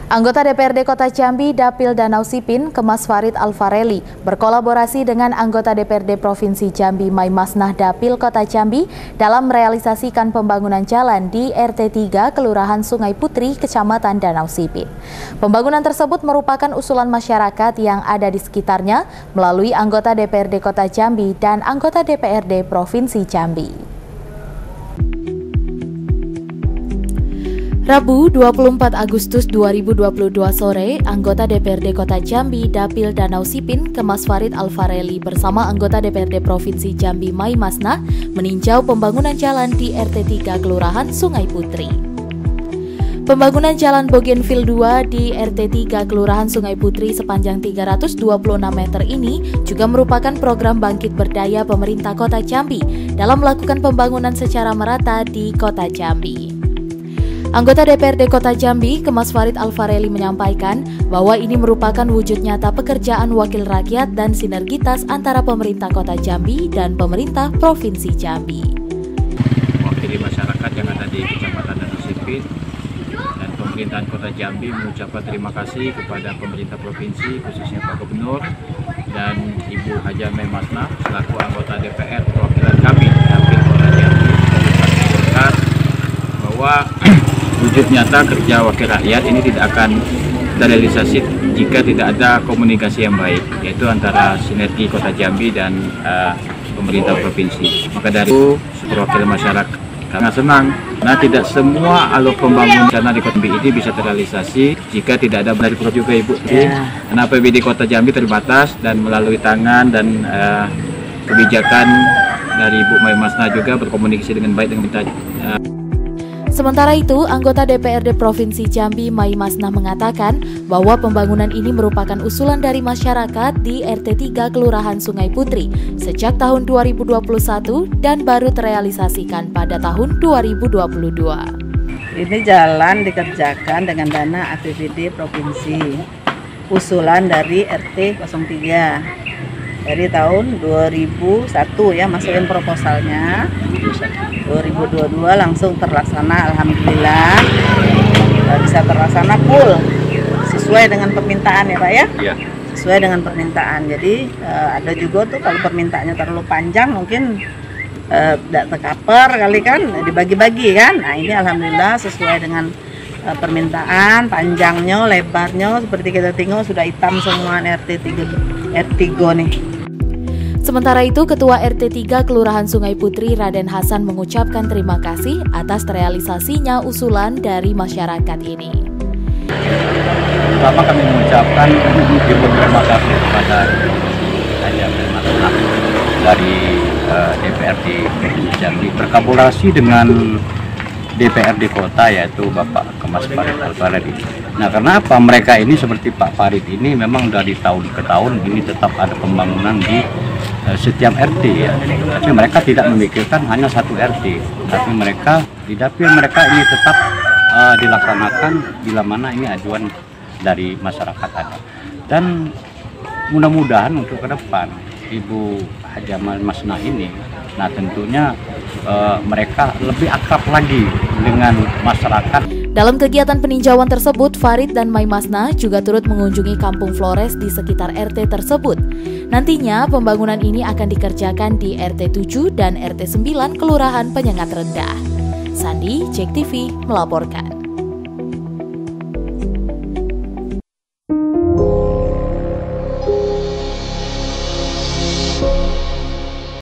Anggota DPRD Kota Jambi Dapil Danau Sipin, Kemas Farid Alfarelli, berkolaborasi dengan anggota DPRD Provinsi Jambi Maimasnah Dapil Kota Jambi dalam merealisasikan pembangunan jalan di RT 3 Kelurahan Sungai Putri, Kecamatan Danau Sipin. Pembangunan tersebut merupakan usulan masyarakat yang ada di sekitarnya melalui anggota DPRD Kota Jambi dan anggota DPRD Provinsi Jambi. Rabu 24 Agustus 2022 sore, anggota DPRD Kota Jambi Dapil Danau Sipin, Kemas Farid Alfarelli bersama anggota DPRD Provinsi Jambi Maimasnah meninjau pembangunan jalan di RT 3 Kelurahan Sungai Putri. Pembangunan Jalan Bougainville 2 di RT 3 Kelurahan Sungai Putri sepanjang 326 meter ini juga merupakan program bangkit berdaya pemerintah Kota Jambi dalam melakukan pembangunan secara merata di Kota Jambi. Anggota DPRD Kota Jambi, Kemas Farid Alfarelli menyampaikan bahwa ini merupakan wujud nyata pekerjaan wakil rakyat dan sinergitas antara pemerintah Kota Jambi dan pemerintah Provinsi Jambi. Mewakili masyarakat yang ada di Kecamatan Danau Sipin dan pemerintahan Kota Jambi mengucapkan terima kasih kepada pemerintah Provinsi, khususnya Pak Gubernur dan Ibu Haja Maimasnah selaku anggota DPR perwakilan kami Dapil Kota Jambi bahwa wujud nyata kerja wakil rakyat ini tidak akan terrealisasi jika tidak ada komunikasi yang baik, yaitu antara sinergi Kota Jambi dan pemerintah provinsi. Maka dari itu, sebagai wakil masyarakat sangat senang. Nah, tidak semua alur pembangunan di Kota Jambi ini bisa terrealisasi jika tidak ada dari juga Ibu. Karena APBD Kota Jambi terbatas dan melalui tangan dan kebijakan dari Ibu Maimasnah juga berkomunikasi dengan baik dengan pemerintah. Sementara itu, anggota DPRD Provinsi Jambi Maimasnah mengatakan bahwa pembangunan ini merupakan usulan dari masyarakat di RT 3 Kelurahan Sungai Putri sejak tahun 2021 dan baru terrealisasikan pada tahun 2022. Ini jalan dikerjakan dengan dana APBD Provinsi, usulan dari RT 03. Dari tahun 2001 ya, masukin proposalnya. 2022 langsung terlaksana, alhamdulillah bisa terlaksana full sesuai dengan permintaan ya Pak ya? Iya. Sesuai dengan permintaan. Jadi ada juga tuh kalau permintaannya terlalu panjang mungkin tidak tercover kali kan, dibagi-bagi kan. Nah ini alhamdulillah sesuai dengan permintaan, panjangnya, lebarnya seperti kita tengok sudah hitam semua RT 3 nih. Sementara itu, Ketua RT 3 Kelurahan Sungai Putri Raden Hasan mengucapkan terima kasih atas terrealisasinya usulan dari masyarakat ini. Pertama kami mengucapkan terima kasih kepada Haja Maimasnah dari DPRD Jambi berkolaborasi dengan DPRD Kota yaitu Bapak Kemas Farid Alfarelli. Nah, karena apa? Mereka ini seperti Pak Farid ini memang dari tahun ke tahun ini tetap ada pembangunan di setiap RT ya. Tapi mereka tidak memikirkan hanya satu RT, tapi mereka di dapil mereka ini tetap dilaksanakan bila mana ini ajuan dari masyarakat ada. Dan mudah-mudahan untuk ke depan Ibu Haja Maimasnah ini, nah tentunya mereka lebih akrab lagi dengan masyarakat. Dalam kegiatan peninjauan tersebut, Farid dan Maimasnah juga turut mengunjungi kampung Flores di sekitar RT tersebut. Nantinya pembangunan ini akan dikerjakan di RT 7 dan RT 9 Kelurahan Penyengat Rendah. Sandi, JEK TV melaporkan.